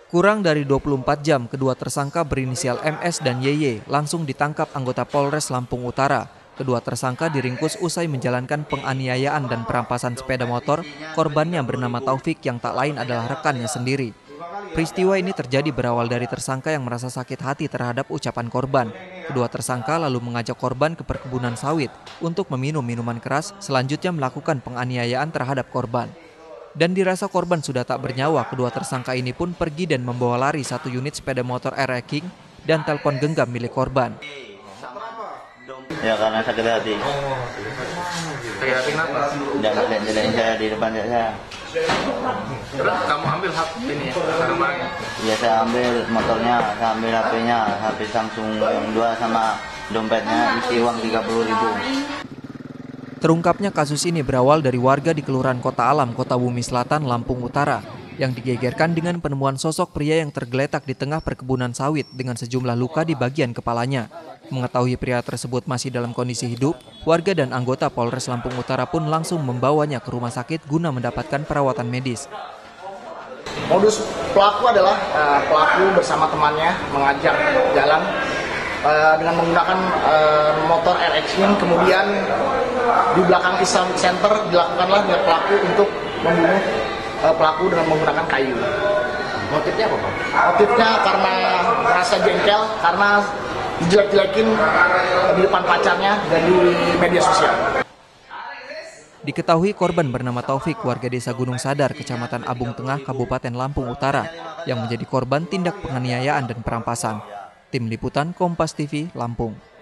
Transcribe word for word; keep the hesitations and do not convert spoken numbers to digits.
Kurang dari dua puluh empat jam, kedua tersangka berinisial M S dan Y Y langsung ditangkap anggota Polres Lampung Utara. Kedua tersangka diringkus usai menjalankan penganiayaan dan perampasan sepeda motor korbannya bernama Taufik yang tak lain adalah rekannya sendiri. Peristiwa ini terjadi berawal dari tersangka yang merasa sakit hati terhadap ucapan korban. Kedua tersangka lalu mengajak korban ke perkebunan sawit untuk meminum minuman keras, selanjutnya melakukan penganiayaan terhadap korban. Dan dirasa korban sudah tak bernyawa, kedua tersangka ini pun pergi dan membawa lari satu unit sepeda motor R X King dan telepon genggam milik korban. Ya karena sakit hati. Sakit hati kenapa? Jangan lihat saya di depan saya. Terus kamu ambil H P ini ya? Barang-barangnya? Ya saya ambil motornya, saya ambil H P-nya, H P Samsung yang dua sama dompetnya isi uang tiga puluh ribu. Terungkapnya kasus ini berawal dari warga di Kelurahan Kota Alam, Kota Bumi Selatan, Lampung Utara, yang digegerkan dengan penemuan sosok pria yang tergeletak di tengah perkebunan sawit dengan sejumlah luka di bagian kepalanya. Mengetahui pria tersebut masih dalam kondisi hidup, warga dan anggota Polres Lampung Utara pun langsung membawanya ke rumah sakit guna mendapatkan perawatan medis. Modus pelaku adalah uh, pelaku bersama temannya mengajak jalan uh, dengan menggunakan uh, motor R X King, kemudian di belakang Islamic Center dilakukanlah dengan pelaku untuk membunuh uh, pelaku dengan menggunakan kayu. Motifnya apa, Pak? Motifnya karena merasa jengkel karena dijelek-jelekin di depan pacarnya dan di media sosial. Diketahui korban bernama Taufik, warga desa Gunung Sadar, Kecamatan Abung Tengah, Kabupaten Lampung Utara, yang menjadi korban tindak penganiayaan dan perampasan. Tim Liputan Kompas T V, Lampung.